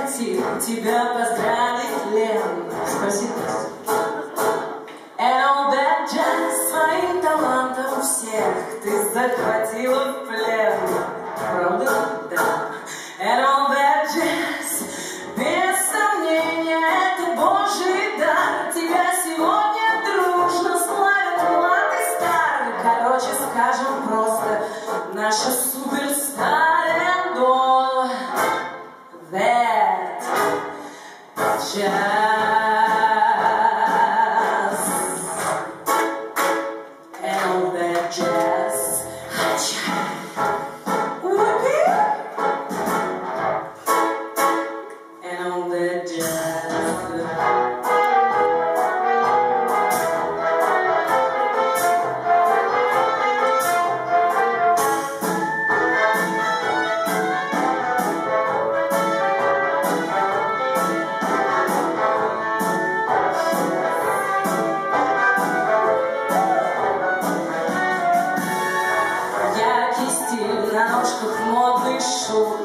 прийти, тебя поздравить, Лен. Спасибо. And all that jazz, своим талантом всех ты захватила в плен. Правда? Да. And all that jazz, без сомнения, это Божий дар. Тебя сегодня дружно славят млад и стар. Короче, скажем просто, наша суперстар. And all that jazz. На ножках модный шум,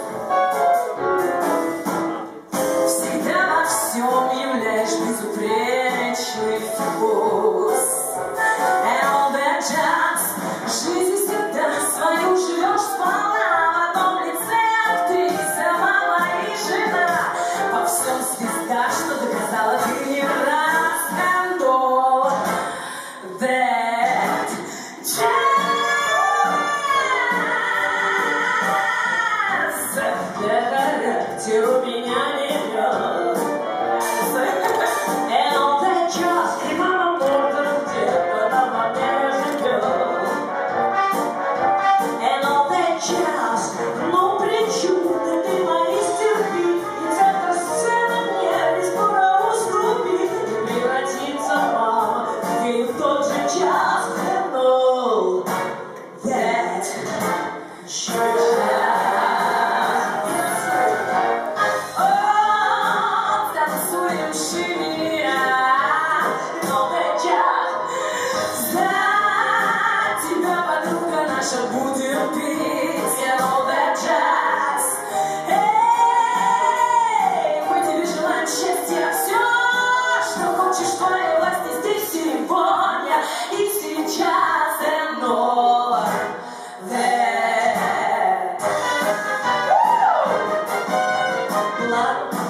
всегда во всем являешь безупречный вкус. And all that jazz, жизнь всегда свою живешь сполна. В одном лице актриса, мама и жена, во всем звезда, что доказала ты не раз. And all that jazz. Ты у меня не вез. And all that jazz, и мама Морган где-то на мне живет. And all that jazz, но причуды ты мои стерпи, и театр сцена мне не скоро уступит, и превратится мама в фильм в тот же час. And all that jazz. Будем петь, and all that jazz. Эй, мы тебе желаем счастья, все, что хочешь, в твоей власти здесь сегодня и сейчас. And all that.